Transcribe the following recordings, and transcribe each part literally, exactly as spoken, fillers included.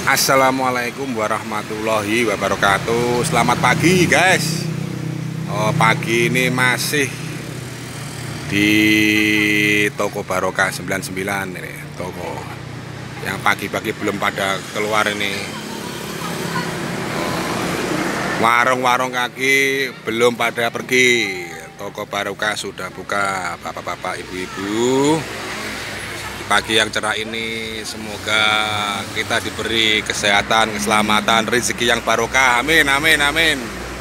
Assalamualaikum warahmatullahi wabarakatuh. Selamat pagi guys. Oh, pagi ini masih di toko Barokah sembilan puluh sembilan ini, toko yang pagi-pagi belum pada keluar ini. Warung-warung kaki belum pada pergi. Toko Barokah sudah buka, bapak-bapak, ibu-ibu. Pagi yang cerah ini semoga kita diberi kesehatan, keselamatan, rezeki yang barokah. Amin, amin, amin.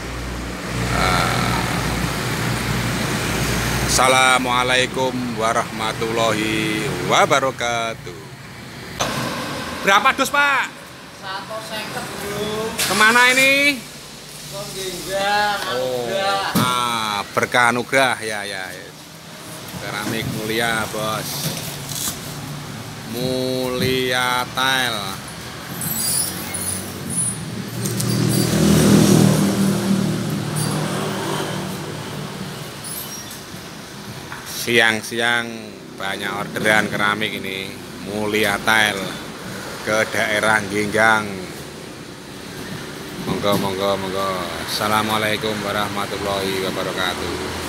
Assalamualaikum warahmatullahi wabarakatuh. Berapa dus Pak? Satu seket belum. Kemana ini? Penggenggam, Oh, anugerah. ah, berkah anugerah ya ya. Keramik mulia bos. Mulia Tile. Siang-siang banyak orderan keramik ini. Mulia Tile ke daerah Genggang. Monggo monggo monggo. Assalamualaikum warahmatullahi wabarakatuh.